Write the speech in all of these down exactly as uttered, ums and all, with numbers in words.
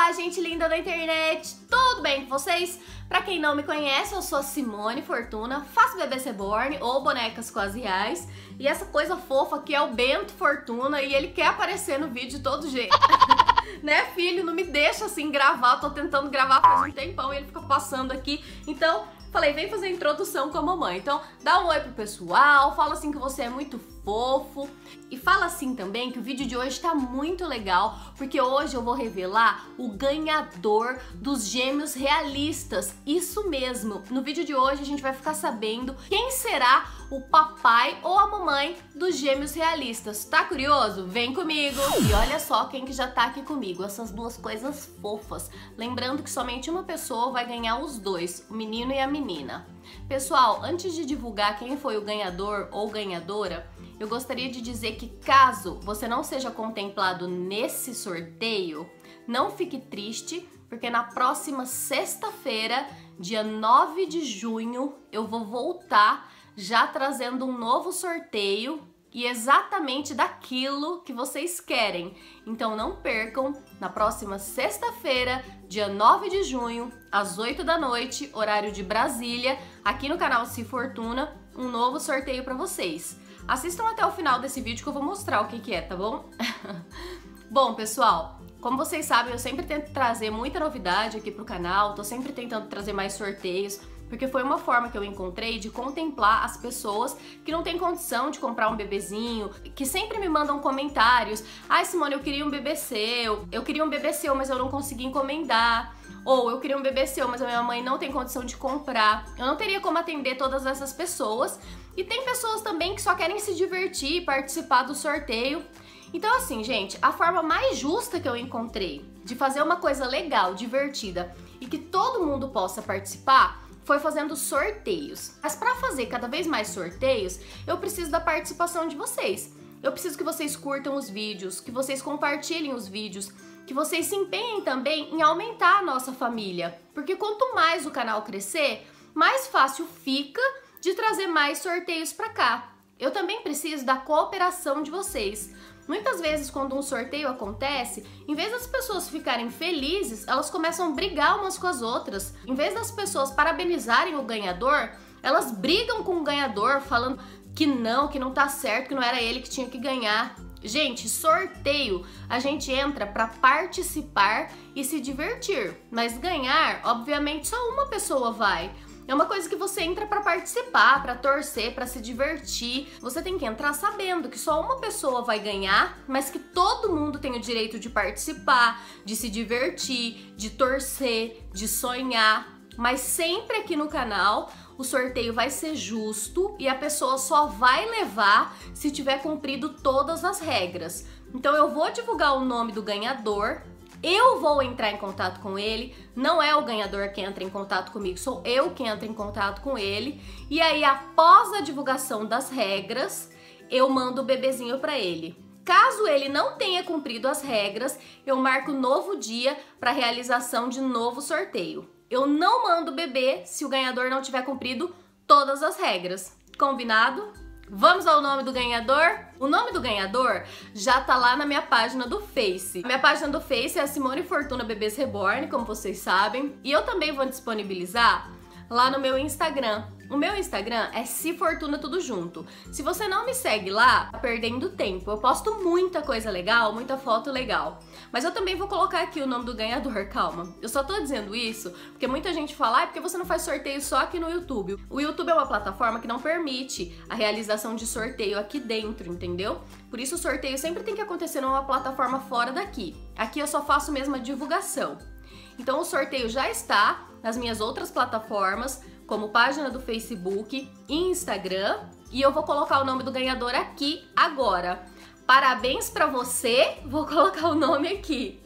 Olá, gente linda da internet! Tudo bem com vocês? Pra quem não me conhece, eu sou a Simone Fortuna, faço Bebês Reborn ou bonecas quase reais. E essa coisa fofa aqui é o Bento Fortuna e ele quer aparecer no vídeo de todo jeito. Né, filho? Não me deixa assim gravar, eu tô tentando gravar faz um tempão e ele fica passando aqui. Então, falei, vem fazer a introdução com a mamãe. Então, dá um oi pro pessoal, fala assim que você é muito fofo. E fala assim também que o vídeo de hoje tá muito legal, porque hoje eu vou revelar o ganhador dos gêmeos realistas. Isso mesmo, no vídeo de hoje a gente vai ficar sabendo quem será o papai ou a mamãe dos gêmeos realistas. Tá curioso? Vem comigo! E olha só quem que já tá aqui comigo, essas duas coisas fofas. Lembrando que somente uma pessoa vai ganhar os dois, o menino e a menina. Pessoal, antes de divulgar quem foi o ganhador ou ganhadora, eu gostaria de dizer que caso você não seja contemplado nesse sorteio, não fique triste, porque na próxima sexta-feira, dia nove de junho, eu vou voltar já trazendo um novo sorteio e exatamente daquilo que vocês querem. Então não percam, na próxima sexta-feira, dia nove de junho, às oito da noite, horário de Brasília, aqui no canal Si Fortuna, um novo sorteio para vocês. Assistam até o final desse vídeo que eu vou mostrar o que que é, tá bom? Bom, pessoal, como vocês sabem, eu sempre tento trazer muita novidade aqui pro canal, tô sempre tentando trazer mais sorteios, porque foi uma forma que eu encontrei de contemplar as pessoas que não têm condição de comprar um bebezinho, que sempre me mandam comentários. Ai, Simone, eu queria um bebê seu, eu queria um bebê seu, mas eu não consegui encomendar. Ou eu queria um bebê seu, mas a minha mãe não tem condição de comprar. Eu não teria como atender todas essas pessoas. E tem pessoas também que só querem se divertir e participar do sorteio. Então assim, gente, a forma mais justa que eu encontrei de fazer uma coisa legal, divertida e que todo mundo possa participar foi fazendo sorteios. Mas para fazer cada vez mais sorteios, eu preciso da participação de vocês. Eu preciso que vocês curtam os vídeos, que vocês compartilhem os vídeos, que vocês se empenhem também em aumentar a nossa família. Porque quanto mais o canal crescer, mais fácil fica de trazer mais sorteios para cá. Eu também preciso da cooperação de vocês. Muitas vezes, quando um sorteio acontece, em vez das pessoas ficarem felizes, elas começam a brigar umas com as outras. Em vez das pessoas parabenizarem o ganhador, elas brigam com o ganhador, falando que não, que não tá certo, que não era ele que tinha que ganhar. Gente, sorteio, a gente entra para participar e se divertir, mas ganhar, obviamente, só uma pessoa vai. É uma coisa que você entra para participar, para torcer, para se divertir. Você tem que entrar sabendo que só uma pessoa vai ganhar, mas que todo mundo tem o direito de participar, de se divertir, de torcer, de sonhar. Mas sempre aqui no canal o sorteio vai ser justo e a pessoa só vai levar se tiver cumprido todas as regras. Então eu vou divulgar o nome do ganhador. Eu vou entrar em contato com ele, não é o ganhador que entra em contato comigo, sou eu que entro em contato com ele. E aí, após a divulgação das regras, eu mando o bebezinho para ele. Caso ele não tenha cumprido as regras, eu marco novo dia para realização de novo sorteio. Eu não mando o bebê se o ganhador não tiver cumprido todas as regras. Combinado? Vamos ao nome do ganhador? O nome do ganhador já tá lá na minha página do Face. A minha página do Face é a Simone Fortuna Bebês Reborn, como vocês sabem. E eu também vou disponibilizar lá no meu Instagram. O meu Instagram é Si Fortuna tudo junto. Se você não me segue lá, tá perdendo tempo. Eu posto muita coisa legal, muita foto legal. Mas eu também vou colocar aqui o nome do ganhador, calma. Eu só tô dizendo isso porque muita gente fala, ah, é porque você não faz sorteio só aqui no YouTube. O YouTube é uma plataforma que não permite a realização de sorteio aqui dentro, entendeu? Por isso o sorteio sempre tem que acontecer numa plataforma fora daqui. Aqui eu só faço mesmo a divulgação. Então o sorteio já está nas minhas outras plataformas, como página do Facebook e Instagram, e eu vou colocar o nome do ganhador aqui agora. Parabéns pra você, vou colocar o nome aqui.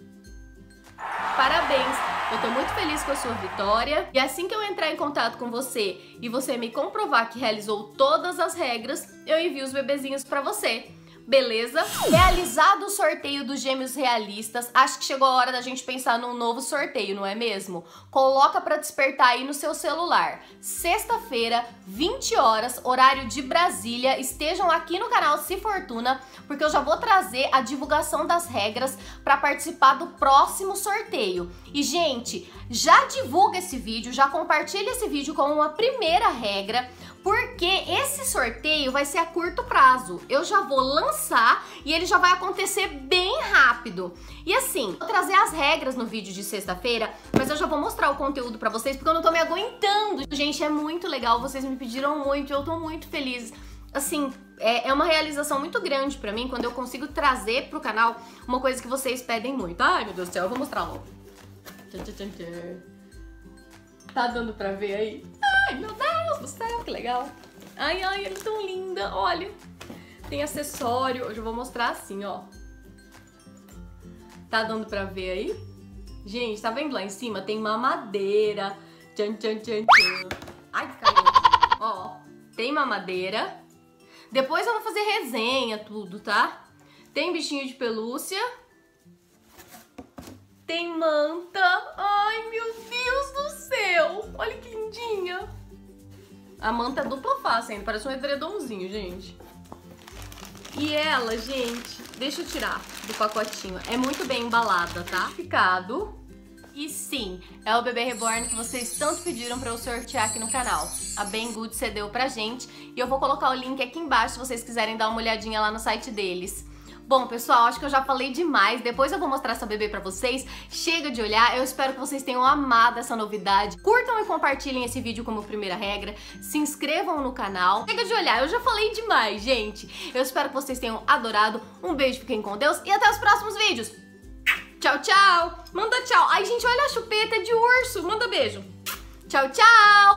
Parabéns, eu tô muito feliz com a sua vitória, e assim que eu entrar em contato com você e você me comprovar que realizou todas as regras, eu envio os bebezinhos pra você. Beleza? Realizado o sorteio dos gêmeos realistas, acho que chegou a hora da gente pensar num novo sorteio, não é mesmo? Coloca pra despertar aí no seu celular. Sexta-feira, vinte horas, horário de Brasília. Estejam aqui no canal Se Fortuna, porque eu já vou trazer a divulgação das regras pra participar do próximo sorteio. E, gente, já divulga esse vídeo, já compartilha esse vídeo como uma primeira regra, porque esse sorteio vai ser a curto prazo. Eu já vou lançar e ele já vai acontecer bem rápido. E assim, vou trazer as regras no vídeo de sexta-feira, mas eu já vou mostrar o conteúdo pra vocês, porque eu não tô me aguentando. Gente, é muito legal, vocês me pediram muito, eu tô muito feliz. Assim, é, é uma realização muito grande pra mim quando eu consigo trazer pro canal uma coisa que vocês pedem muito. Ai, meu Deus do céu, eu vou mostrar logo. Tá dando pra ver aí? Ai, meu Deus do céu, que legal. Ai, ai, ela é tão linda, olha. Tem acessório, hoje eu vou mostrar assim, ó. Tá dando pra ver aí? Gente, tá vendo lá em cima? Tem mamadeira. Tchan, tchan, tchan, tchan. Ai, que caiu. Ó, tem mamadeira. Depois eu vou fazer resenha, tudo, tá? Tem bichinho de pelúcia. Tem manta. Ai, meu Deus do céu. Olha que lindinha. A manta é dupla face ainda. Parece um edredomzinho, gente. E ela, gente, deixa eu tirar do pacotinho. É muito bem embalada, tá? Ficado. E sim, é o bebê reborn que vocês tanto pediram pra eu sortear aqui no canal. A Banggood cedeu pra gente. E eu vou colocar o link aqui embaixo se vocês quiserem dar uma olhadinha lá no site deles. Bom, pessoal, acho que eu já falei demais. Depois eu vou mostrar essa bebê pra vocês. Chega de olhar. Eu espero que vocês tenham amado essa novidade. Curtam e compartilhem esse vídeo como primeira regra. Se inscrevam no canal. Chega de olhar. Eu já falei demais, gente. Eu espero que vocês tenham adorado. Um beijo, fiquem com Deus e até os próximos vídeos. Tchau, tchau. Manda tchau. Ai, gente, olha a chupeta de urso. Manda beijo. Tchau, tchau.